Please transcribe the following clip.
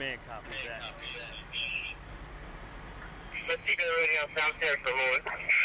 Man copies that. Let's keep it right now downstairs for a moment.